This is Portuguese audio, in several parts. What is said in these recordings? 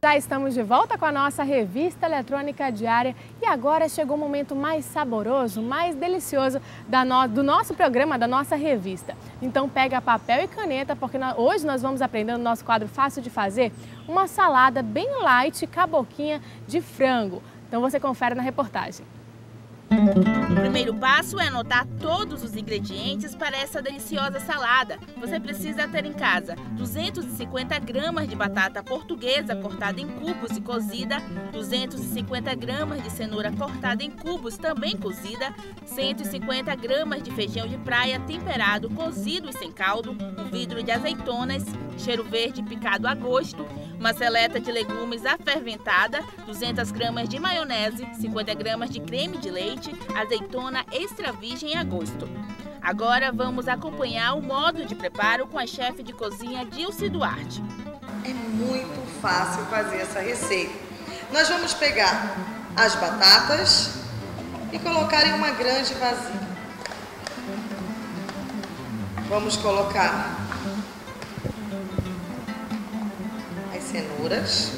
Já estamos de volta com a nossa revista eletrônica diária e agora chegou o momento mais saboroso, mais delicioso do nosso programa, da nossa revista. Então pega papel e caneta porque hoje nós vamos aprender no nosso quadro Fácil de Fazer uma salada bem light, caboquinha de frango. Então você confere na reportagem. O primeiro passo é anotar todos os ingredientes para essa deliciosa salada. Você precisa ter em casa 250 gramas de batata portuguesa cortada em cubos e cozida, 250 gramas de cenoura cortada em cubos também cozida, 150 gramas de feijão de praia temperado, cozido e sem caldo, um vidro de azeitonas, cheiro verde picado a gosto, uma seleta de legumes aferventada, 200 gramas de maionese, 50 gramas de creme de leite, azeitona extra virgem a gosto. Agora vamos acompanhar o modo de preparo com a chefe de cozinha Dilce Duarte. É muito fácil fazer essa receita. Nós vamos pegar as batatas e colocar em uma grande vasilha. Vamos colocar as cenouras.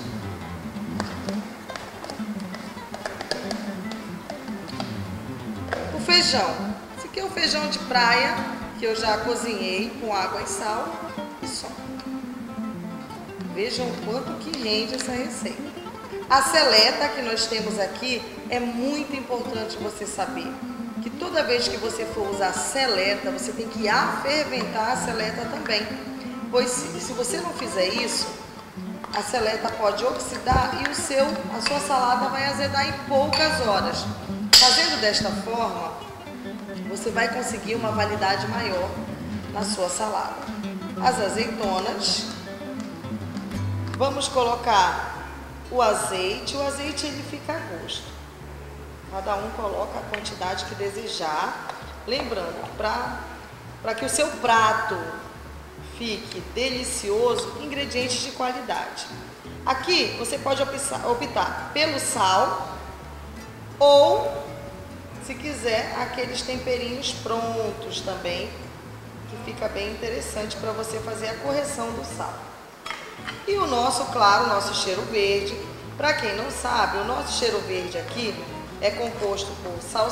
O feijão. Esse aqui é o feijão de praia que eu já cozinhei com água e sal e só. Vejam o quanto que rende essa receita. A seleta que nós temos aqui é muito importante você saber que toda vez que você for usar seleta, você tem que aferventar a seleta também. Pois se você não fizer isso, a seleta pode oxidar e a sua salada vai azedar em poucas horas. Fazendo desta forma, você vai conseguir uma validade maior na sua salada. As azeitonas. Vamos colocar o azeite ele fica a gosto. Cada um coloca a quantidade que desejar. Lembrando que para que o seu prato fique delicioso, ingredientes de qualidade. Aqui você pode optar pelo sal ou, se quiser, aqueles temperinhos prontos também, que fica bem interessante para você fazer a correção do sal. E o nosso, claro, o nosso cheiro verde. Para quem não sabe, o nosso cheiro verde aqui é composto por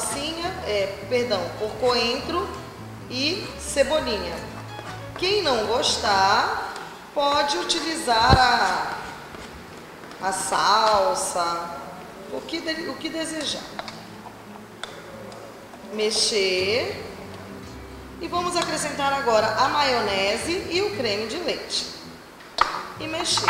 por coentro e cebolinha. Quem não gostar, pode utilizar a salsa, o que desejar. Mexer. E vamos acrescentar agora a maionese e o creme de leite. E mexer.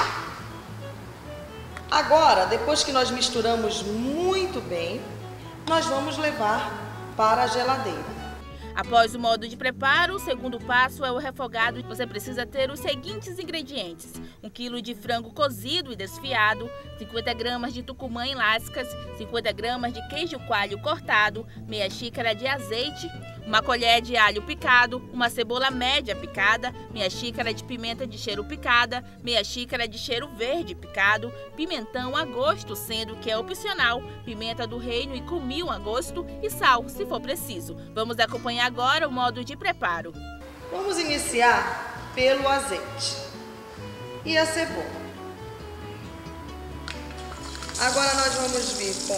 Agora, depois que nós misturamos muito bem, nós vamos levar para a geladeira. Após o modo de preparo, o segundo passo é o refogado. Você precisa ter os seguintes ingredientes: 1 kg de frango cozido e desfiado, 50 gramas de tucumã em lascas, 50 gramas de queijo coalho cortado, meia xícara de azeite, uma colher de alho picado, uma cebola média picada, meia xícara de pimenta de cheiro picada, meia xícara de cheiro verde picado, pimentão a gosto, sendo que é opcional, pimenta do reino e cominho a gosto e sal, se for preciso. Vamos acompanhar agora o modo de preparo. Vamos iniciar pelo azeite e a cebola. Agora nós vamos vir com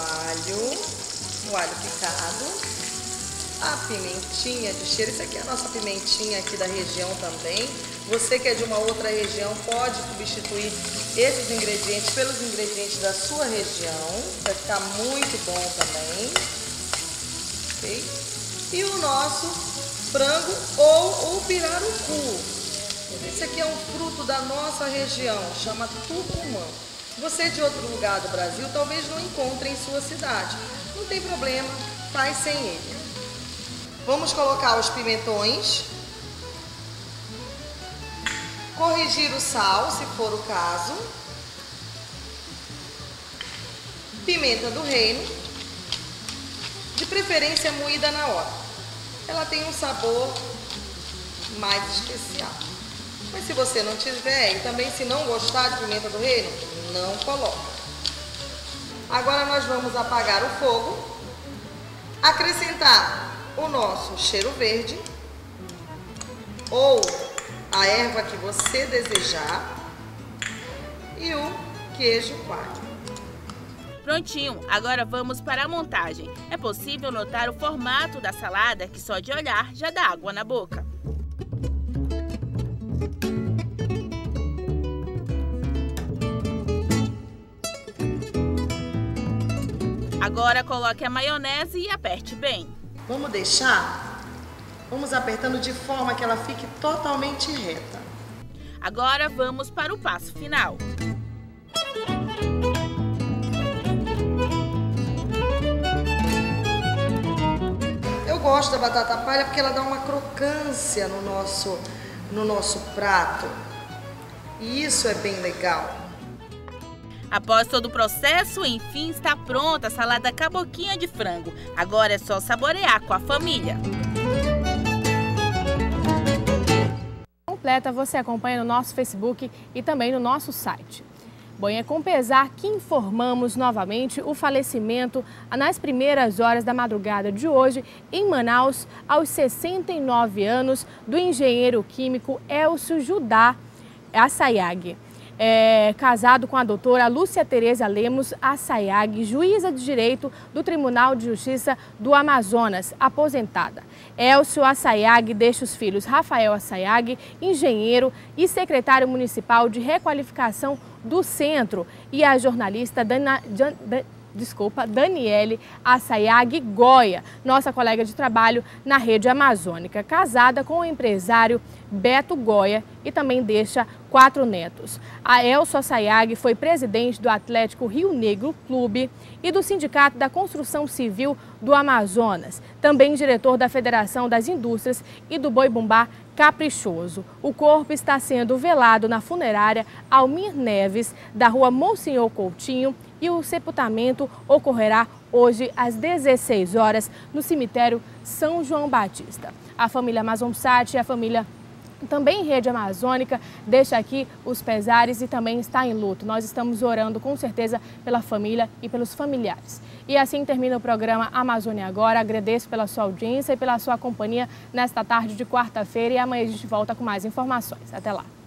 o alho picado, a pimentinha de cheiro. Isso aqui é a nossa pimentinha aqui da região também. Você que é de uma outra região pode substituir esses ingredientes pelos ingredientes da sua região. Vai ficar muito bom também. Ok? E o nosso frango ou o pirarucu. Esse aqui é um fruto da nossa região, chama tucumã. Você de outro lugar do Brasil talvez não encontre em sua cidade. Não tem problema, faz sem ele. Vamos colocar os pimentões, corrigir o sal, se for o caso, pimenta do reino, de preferência moída na hora. Ela tem um sabor mais especial. Mas se você não tiver, e também se não gostar de pimenta do reino, não coloca. Agora nós vamos apagar o fogo, acrescentar o nosso cheiro verde ou a erva que você desejar e o queijo coalho. Prontinho, agora vamos para a montagem. É possível notar o formato da salada que só de olhar já dá água na boca. Agora coloque a maionese e aperte bem. Vamos apertando de forma que ela fique totalmente reta. Agora vamos para o passo final. Eu gosto da batata palha porque ela dá uma crocância no nosso prato. E isso é bem legal. Após todo o processo, enfim, está pronta a salada caboquinha de frango. Agora é só saborear com a família. Completa você acompanha no nosso Facebook e também no nosso site. Bom, é com pesar que informamos novamente o falecimento nas primeiras horas da madrugada de hoje em Manaus, aos 69 anos, do engenheiro químico Elcio Judá Assayag. Casado com a doutora Lúcia Tereza Lemos Assayag, juíza de direito do Tribunal de Justiça do Amazonas, aposentada. Elcio Assayag deixa os filhos Rafael Assayag, engenheiro e secretário municipal de requalificação do centro, e a jornalista Daniele Assayag Goya, nossa colega de trabalho na Rede Amazônica, casada com o empresário Beto Goya, e também deixa 4 netos. A Elcio Assayag foi presidente do Atlético Rio Negro Clube e do Sindicato da Construção Civil do Amazonas, também diretor da Federação das Indústrias e do Boi-Bumbá Caprichoso. O corpo está sendo velado na funerária Almir Neves, da rua Monsenhor Coutinho, e o sepultamento ocorrerá hoje às 16 horas no cemitério São João Batista. A família Amazonsat e a família também Rede Amazônica deixa aqui os pesares e também está em luto. Nós estamos orando com certeza pela família e pelos familiares. E assim termina o programa Amazônia Agora. Agradeço pela sua audiência e pela sua companhia nesta tarde de quarta-feira, e amanhã a gente volta com mais informações. Até lá.